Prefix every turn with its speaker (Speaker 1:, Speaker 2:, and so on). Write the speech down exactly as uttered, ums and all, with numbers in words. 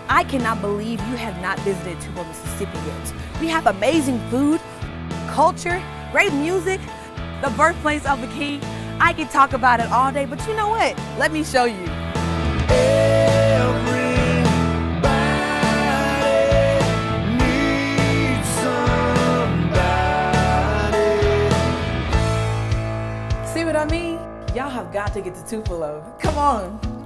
Speaker 1: I cannot believe you have not visited Tupelo, Mississippi yet. We have amazing food, culture, great music, the birthplace of the king. I can talk about it all day, but you know what? Let me show you. See what I mean? Y'all have got to get to Tupelo. Come on.